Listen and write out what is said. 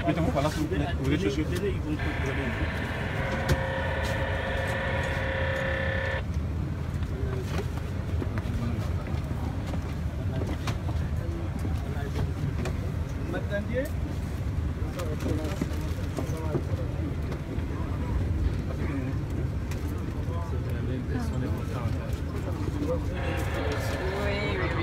Mettez-vous par là, s'il vous plaît. Vous êtes chaussures. M'attendiez?